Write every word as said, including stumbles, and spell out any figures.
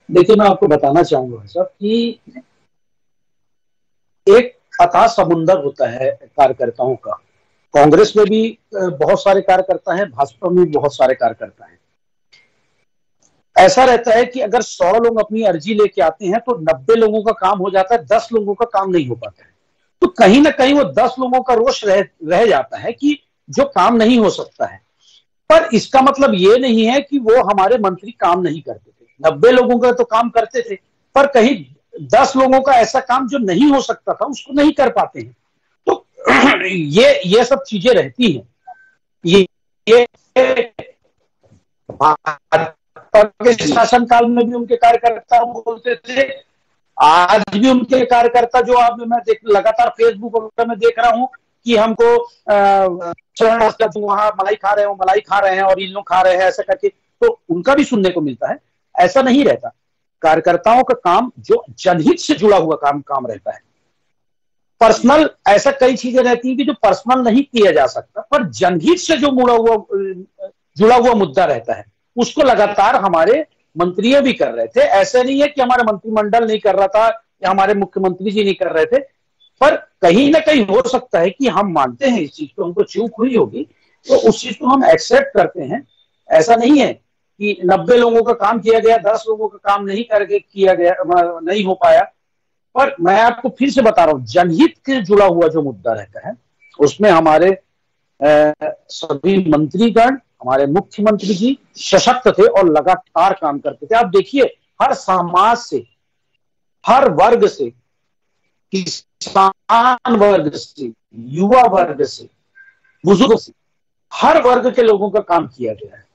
देखिए, मैं आपको बताना चाहूंगा साहब कि एक अथाह समुंदर होता है कार्यकर्ताओं का। कांग्रेस में भी बहुत सारे कार्यकर्ता हैं, भाजपा में भी बहुत सारे कार्यकर्ता हैं। ऐसा रहता है कि अगर सौ लोग अपनी अर्जी लेके आते हैं तो नब्बे लोगों का काम हो जाता है, दस लोगों का काम नहीं हो पाता है। तो कहीं ना कहीं वो दस लोगों का रोष रह, रह जाता है कि जो काम नहीं हो सकता है। पर इसका मतलब ये नहीं है कि वो हमारे मंत्री काम नहीं करते थे। नब्बे लोगों का तो काम करते थे, पर कहीं दस लोगों का ऐसा काम जो नहीं हो सकता था उसको नहीं कर पाते हैं। तो ये ये सब चीजें रहती हैं। ये ये भाजपा के शासनकाल में भी उनके कार्यकर्ता बोलते थे, आज भी उनके कार्यकर्ता जो आप मैं देख लगातार फेसबुक वगैरह में देख रहा हूं कि हमको वहां मलाई खा रहे हो मलाई खा रहे हैं और इन लोग खा रहे हैं ऐसा करके, तो उनका भी सुनने को मिलता है। ऐसा नहीं रहता। कार्यकर्ताओं का काम जो जनहित से जुड़ा हुआ काम काम रहता है। पर्सनल ऐसा कई चीजें रहती हैं कि जो पर्सनल नहीं किया जा सकता, पर जनहित से जो मुड़ा हुआ जुड़ा हुआ मुद्दा रहता है उसको लगातार हमारे मंत्री भी कर रहे थे। ऐसे नहीं है कि हमारे मंत्रिमंडल नहीं कर रहा था या हमारे मुख्यमंत्री जी नहीं कर रहे थे, पर कहीं ना कहीं हो सकता है कि हम मानते हैं इस चीज को, हमको चूक हुई होगी तो उस चीज को हम एक्सेप्ट करते हैं। ऐसा नहीं है कि नब्बे लोगों का काम किया गया, दस लोगों का काम नहीं करके किया गया, नहीं हो पाया। पर मैं आपको फिर से बता रहा हूं, जनहित से जुड़ा हुआ जो मुद्दा रहता है उसमें हमारे सभी मंत्रीगण, हमारे मुख्यमंत्री जी सशक्त थे और लगातार काम करते थे। आप देखिए, हर समाज से, हर वर्ग से, किसान वर्ग से, युवा वर्ग से, बुजुर्ग से, हर वर्ग के लोगों का काम किया गया है।